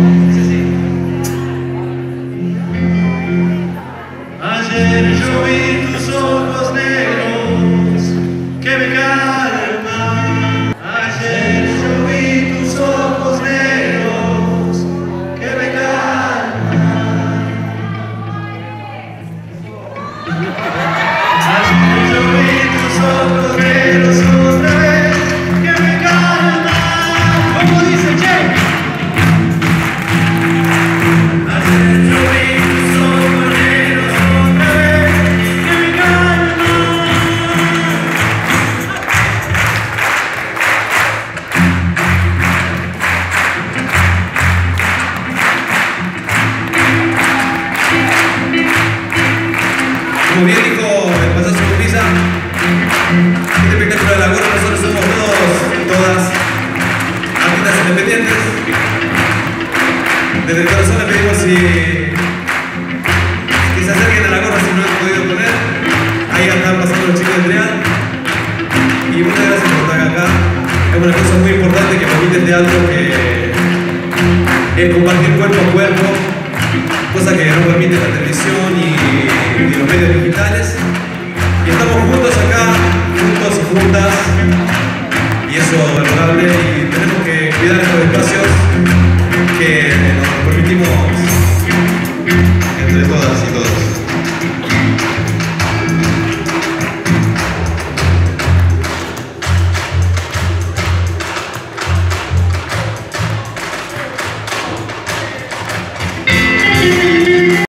Ayer yo vi tus ojos negros que me calman. Ayer yo vi tus ojos negros que me calman. Ayer yo vi tus ojos negros otra vez que me calman. ¿Cómo dice Che? Ayer yo vi tus ojos negros otra vez que me calman. Como bien dijo el pasazo con pizza, este espectáculo de la gorra, nosotros somos todas artistas independientes. Desde el corazón le pedimos si se acerquen a la gorra si no han podido poner. Ahí están pasando los chicos del Trial. Y muchas gracias por estar acá. Es una cosa muy importante que permite el teatro, que es compartir cuerpo a cuerpo, cosa que no permite la televisión y los medios digitales. Y estamos juntos acá, juntos y juntas, y eso es valorable, y tenemos que cuidar estos espacios que nos permitimos entre todas y todos.